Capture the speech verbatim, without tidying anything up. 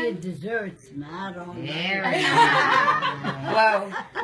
be a dessert, not on. There we go. Whoa.